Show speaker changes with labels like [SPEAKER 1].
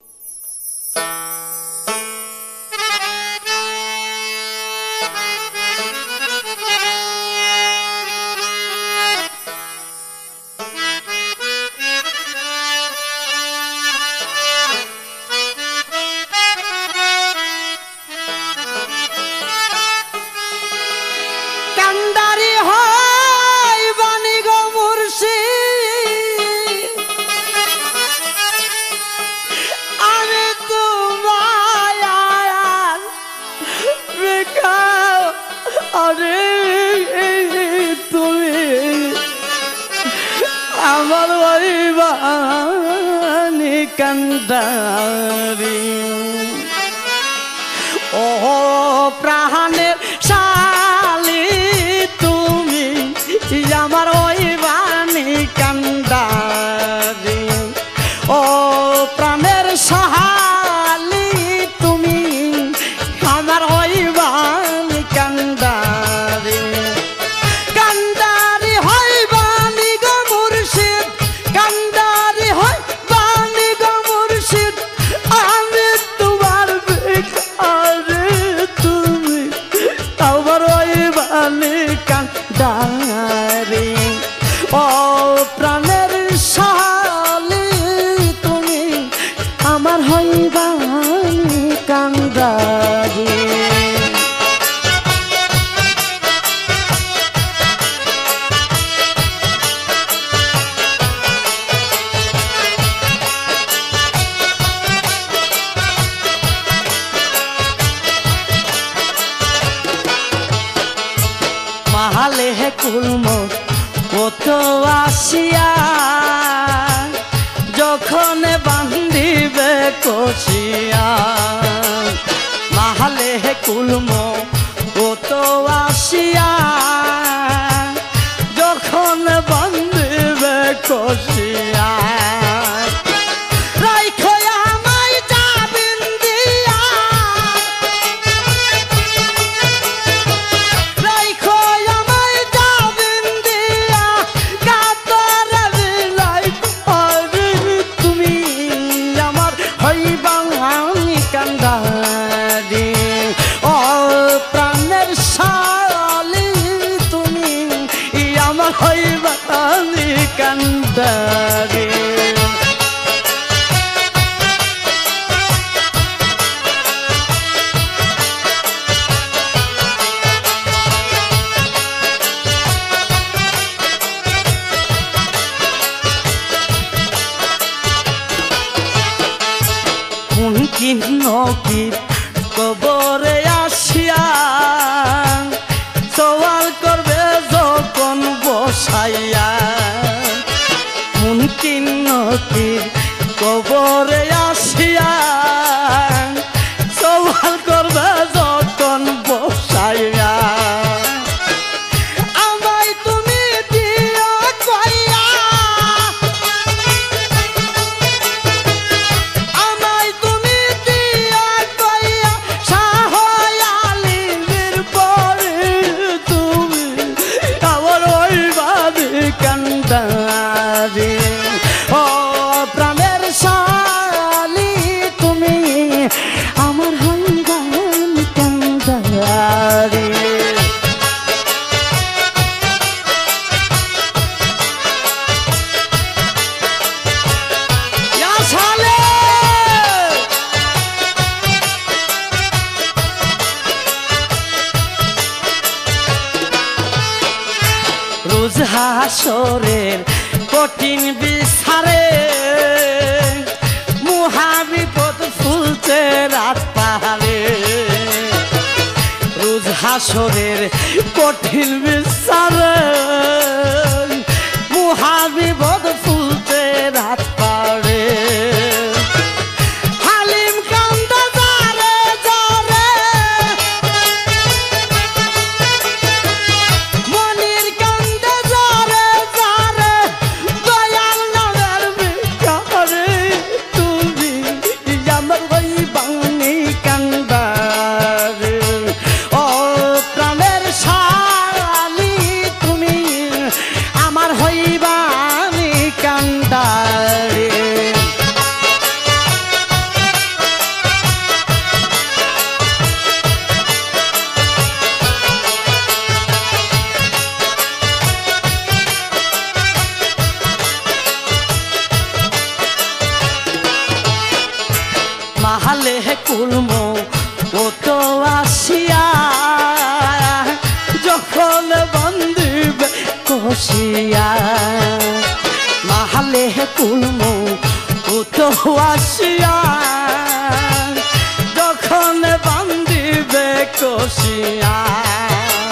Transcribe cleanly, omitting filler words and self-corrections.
[SPEAKER 1] কান্দারি ও প্রাণের শালি তুমি আমার ওই বাণী কান্দারি ও প্রাণের শালি তুমি আমার ওই বাণী কান্দারি কান্দারি হয় বাণী গো মুর্শিদ কান্দারি হয় কান্দারি ও প্রাণের শালি তুমি আমার হইবানি কান্দারি মাহালে কুলম কত আসিয়া যখন বান্ধিবে কষিয়া মাহালে কুলম কত আসিয়া যখন বান্ধিবে কষিয়া কান্দারি কোন কিন্ন কি কবরে আসিয়া সওয়াল করবে যখন বসাইয়া কিন্নতির কবরে আসিয়া সওয়াল করবে যখন বসাইয়া আমায় তুমি দিও কইয়া আমায় তুমি দিও কইয়া শাহয়ালির পরে তুমি আমার ওই বাদে কান্দারি ও প্রাণের শালি তুমি আমার হইবান কান্দারি রোজ হাসরের কঠিন বিচারে মহাবিপদ ফুলতে রাত পাহাড়ে রোজ হাসরের কঠিন বিচারে মহাবিপদ ফুলতে রাত পাহাড়ে কুলমো ও তো আসিয়া যখন বন্দিবে কষিয়া মাহালে কুলমো ও তো আসিয়া যখন বন্দিবে কষিয়া